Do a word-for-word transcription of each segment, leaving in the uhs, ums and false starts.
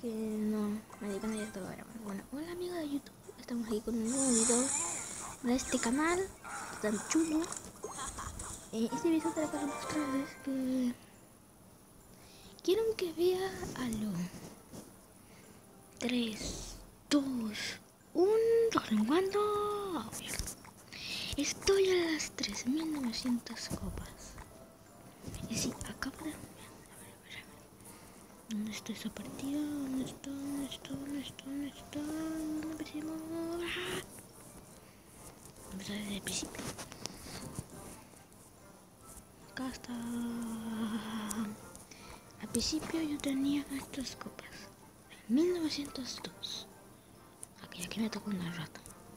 que no me dedican a esto ahora. Bueno, hola amigos de YouTube, estamos aquí con un nuevo video de este canal tan chulo. Eh, este video trata para mostrarles que quiero que vea a lo tres, dos, uno, ¿cuándo? Estoy a las tres mil novecientas copas. Y si acabo de... ¿Dónde está esa partida? ¿Dónde está? ¿Dónde está? ¿Dónde está? ¿Dónde está? ¿Dónde empecemos? Empezar desde el principio. Acá está. Al principio yo tenía estas copas. En mil novecientos dos. Aquí, aquí me tocó una rata.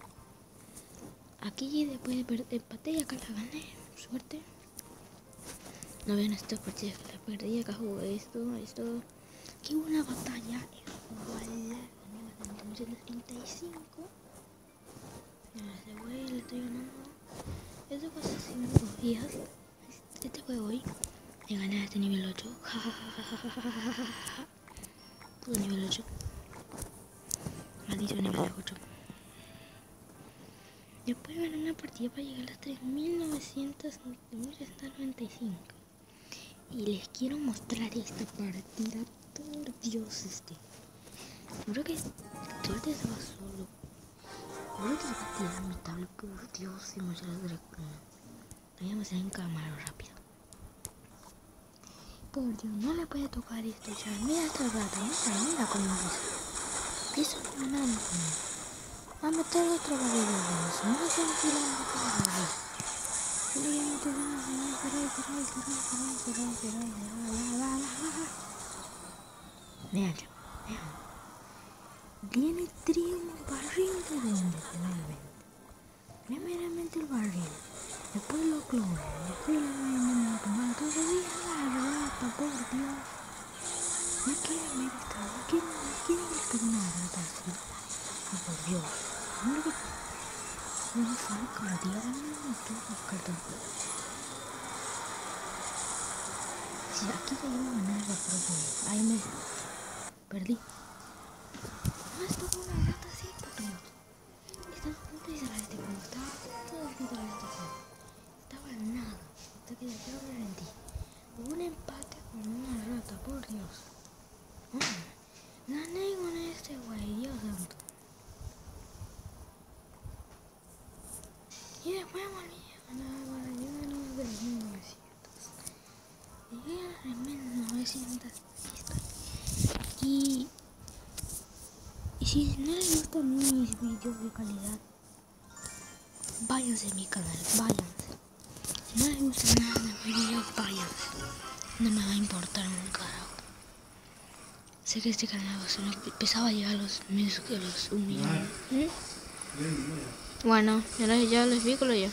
Aquí después empaté y acá la gané. Suerte. No vean esta partida que la perdí. Acá jugué esto, esto. Aquí hubo una batalla. Igual. Gané ciento treinta y cinco. Ese güey le estoy ganando. Eso fue hace cinco días. Este juego hoy le gané a este nivel ocho. Todo nivel ocho. Maldito nivel ocho. Después gané una partida para llegar a las tres mil novecientos noventa y cinco. Y les quiero mostrar esta partida. Por Dios, este. Creo que suerte estaba solo. Creo que se va a mi tablet. Por Dios, se me sale de la cruna. Voy a hacer en cámara rápido. Por Dios, no le puede tocar esto ya. Mira esta rata, mira, mira cómo es. Empieza a ganar. Va a meter otro barril de eso. No se enfila en la cara. Obviamente van a cerrar, cerrar, cerrar, cerrar, cerrar, cerrar, cerrar, cerrar. Vean, vean. Viene trío un barril de donde primeramente. Primeramente el barril. Después lo clones. Después lo ven a tomar. Todavía la rata, por Dios. No quieren ver esta. No quieren, no quieren ver que una rata así. Oh, por Dios. No lo que. No sale cada día de todos los cartones. Si aquí ya iba a ganar la propia. Ahí me perdí. No, esto fue una rata así, por Dios. Estaba a punto de cerrar este juego. Estaba a punto de cerrar este juego. Estaba en nada. Hasta que ya me rendí. Hubo un empate con una rata, por Dios. Oh, gané con este güey, Dios santo. Y después volví a ganar para llegar a los tres mil novecientos. Llegué a los tres mil novecientos. Aquí estoy. Y, y si no les gustan mis vídeos de calidad, váyanse a mi canal, váyanse. Si no les gusta nada de mis vídeos, váyanse. No me va a importar un carajo. Sé que este canal va a ser empezaba a llegar a los, los un millón. ¿Mm? Bueno, ya les, ya les vi con lo ya.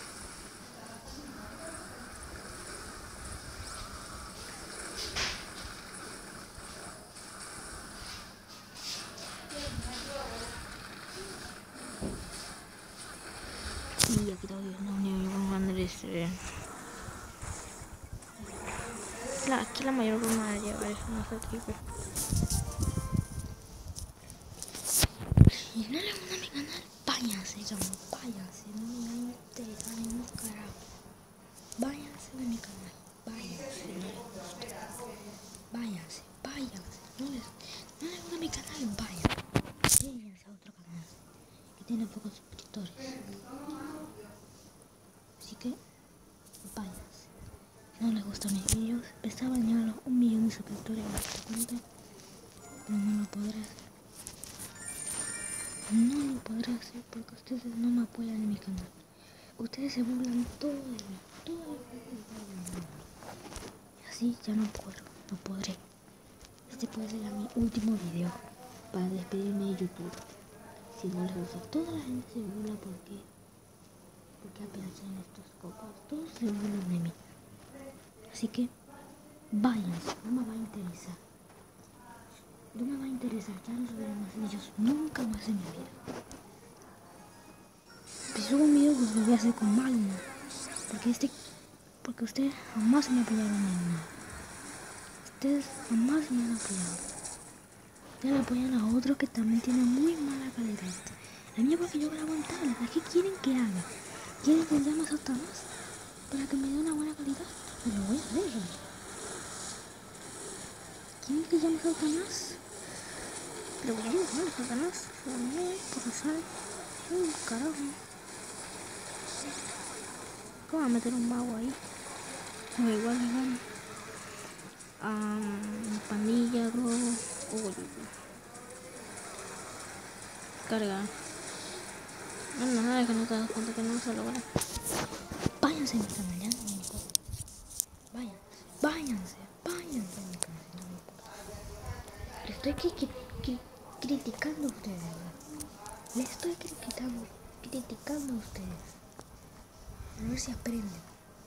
Y aquí todavía no me van a este. La, aquí la mayor forma de llevar eso no es aquí, pero... Si no le gustan a mi canal, váyanse, ya, váyanse, no me interesa ningún carajo. Váyanse de mi canal, váyanse, no les gusta. Váyanse, váyanse, no les, no les gusta mi canal, váyanse. Váyanse a otro canal, que tiene pocos suscriptores. Así que, váyanse. No les gustan mis vídeos, pensaba llegar a los un millón de suscriptores en esta cuenta, pero no lo podré hacer. No lo podré hacer porque ustedes no me apoyan en mi canal. Ustedes se burlan todo de mí, todo de mí. Así ya no puedo, no podré. Este puede ser mi último video para despedirme de YouTube. Si no les gusta, toda la gente se burla porque, porque apenas tienen estos copas. Todos se burlan de mí. Así que váyanse, no me va a interesar. No me va a interesar, ya no subiré más vídeos nunca más en mi vida. Si subo un video, pues lo voy a hacer con Magma. Porque este, porque ustedes jamás me apoyaron en nada. Ustedes jamás me han apoyado. Ya le apoyan a otros que también tienen muy mala calidad. La mía porque yo grabo en tablet. ¿Qué quieren que haga? ¿Quieren que llame a Satanás para que me dé una buena calidad? Pues lo voy a hacer. ¿Quieren que llame a Satanás? Pero voy a llamar a Satanás. No, porque sale. Uy, carajo. ¿Cómo va a meter un mago ahí? No, igual me gano. Um, pandilla, bro. Uy, carga. No, no, nada, que no te das cuenta que no se logra. Váyanse, me están hallando, no me importa. Váyanse, váyanse, váyanse, me están haciendo, no me importa. Le estoy cri cri cri criticando a ustedes, ¿verdad? Le estoy criticando, criticando a ustedes. A ver si aprenden.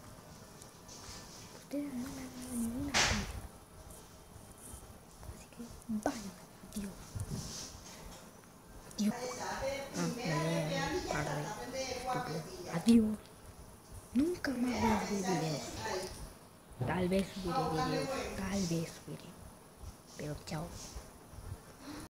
Ustedes no me han dado ninguna apoyo. Así que vayan. Adiós. Adiós. Ah, no, padre. Estúpido. Adiós. Nunca más voy a subir videos. Tal vez subiré videos. Tal vez subiré. Pero chao.